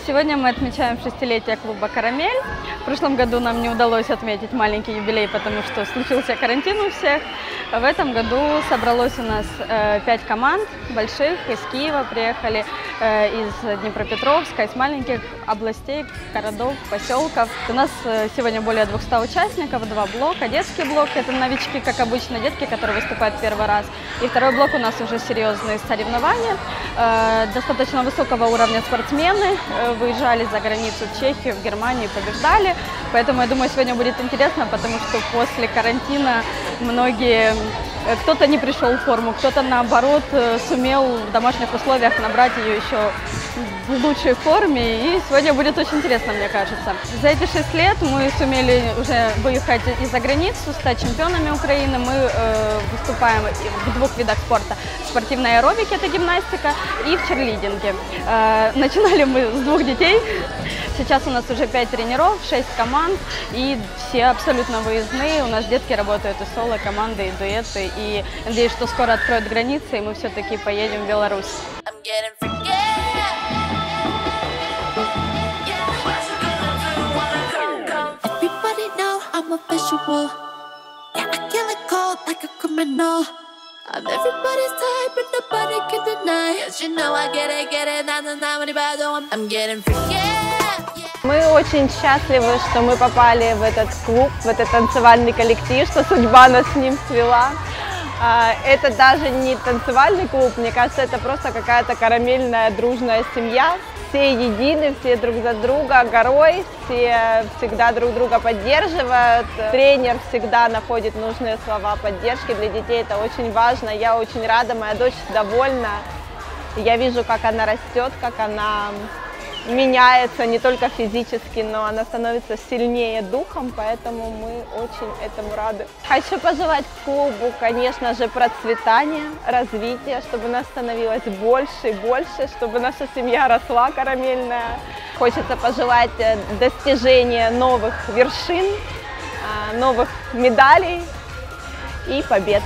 Сегодня мы отмечаем 6-летие клуба «Карамель». В прошлом году нам не удалось отметить маленький юбилей, потому что случился карантин у всех. В этом году собралось у нас 5 команд больших. Из Киева приехали, из Днепропетровска, из маленьких областей, городов, поселков. У нас сегодня более 200 участников, 2 блока. Детский блок – это новички, как обычно, детки, которые выступают первый раз. И второй блок у нас уже серьезные соревнования. Достаточно высокого уровня спортсмены выезжали за границу, в Чехию, в Германию, побеждали. Поэтому, я думаю, сегодня будет интересно, потому что после карантина кто-то не пришел в форму, кто-то, наоборот, сумел в домашних условиях набрать ее еще в лучшей форме. И сегодня будет очень интересно, мне кажется. За эти 6 лет мы сумели уже выехать и за границу, стать чемпионами Украины. Мы выступаем в 2 видах спорта. В спортивной аэробике, это гимнастика, и в черлидинге. Начинали мы с 2 детей. Сейчас у нас уже 5 тренеров, 6 команд, и все абсолютно выездные. У нас детки работают и соло, команды, и дуэты. И надеюсь, что скоро откроют границы, и мы все-таки поедем в Беларусь. Мы очень счастливы, что мы попали в этот клуб, в этот танцевальный коллектив, что судьба нас с ним свела. Это даже не танцевальный клуб, мне кажется, это просто какая-то карамельная дружная семья. Все едины, все друг за друга горой, все всегда друг друга поддерживают. Тренер всегда находит нужные слова поддержки. Для детей это очень важно. Я очень рада, моя дочь довольна. Я вижу, как она растет, как она меняется не только физически, но она становится сильнее духом, поэтому мы очень этому рады. Хочу пожелать клубу, конечно же, процветания, развития, чтобы нас становилось больше и больше, чтобы наша семья росла карамельная. Хочется пожелать достижения новых вершин, новых медалей и побед.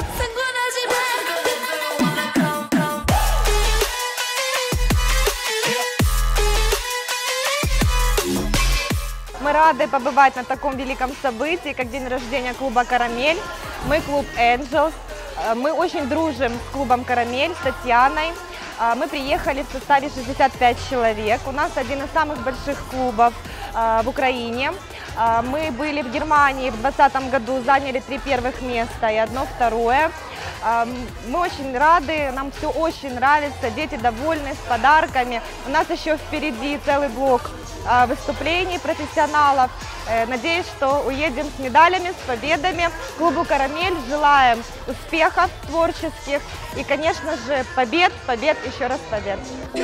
Мы рады побывать на таком великом событии, как день рождения клуба «Карамель». Мы клуб Angels. Мы очень дружим с клубом «Карамель», с Татьяной. Мы приехали в составе 65 человек. У нас один из самых больших клубов в Украине. Мы были в Германии в 2020 году, заняли 3 первых места и 1 второе. Мы очень рады, нам все очень нравится, дети довольны, с подарками. У нас еще впереди целый блок выступлений профессионалов. Надеюсь, что уедем с медалями, с победами. Клубу «Карамель» желаем успехов творческих и, конечно же, побед, побед, еще раз побед.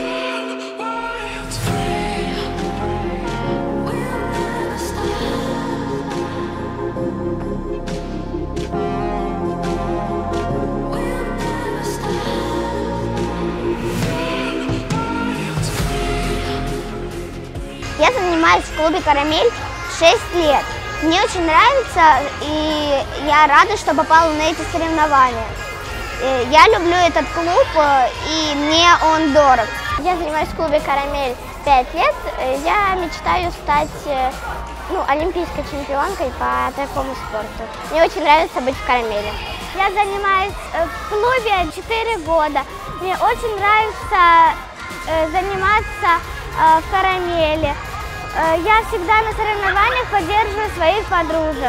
Я занимаюсь в клубе «Карамель» 6 лет. Мне очень нравится, и я рада, что попала на эти соревнования. Я люблю этот клуб, и мне он дорог. Я занимаюсь в клубе «Карамель» 5 лет. Я мечтаю стать олимпийской чемпионкой по такому спорту. Мне очень нравится быть в «Карамеле». Я занимаюсь в клубе 4 года. Мне очень нравится заниматься в «Карамеле». Я всегда на соревнованиях поддерживаю своих подружек.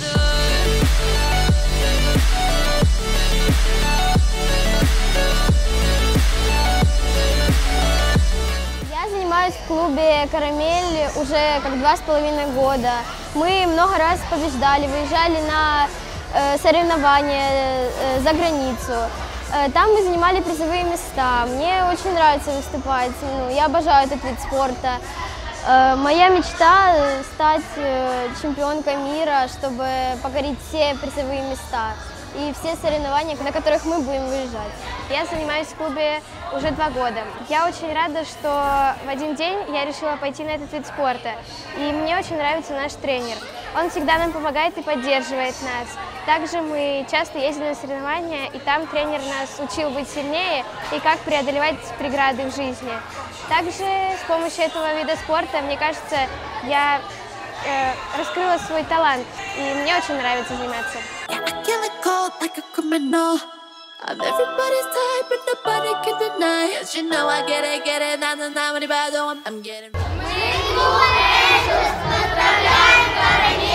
Я занимаюсь в клубе «Карамель» уже как 2,5 года. Мы много раз побеждали, выезжали на соревнования за границу. Там мы занимали призовые места. Мне очень нравится выступать. Я обожаю этот вид спорта. Моя мечта – стать чемпионкой мира, чтобы покорить все призовые места и все соревнования, на которых мы будем выезжать. Я занимаюсь в клубе уже 2 года. Я очень рада, что в один день я решила пойти на этот вид спорта. И мне очень нравится наш тренер. Он всегда нам помогает и поддерживает нас. Также мы часто ездили на соревнования, и там тренер нас учил быть сильнее и как преодолевать преграды в жизни. Также с помощью этого вида спорта, мне кажется, я раскрыла свой талант, и мне очень нравится заниматься. Мы поздравляем Карамель!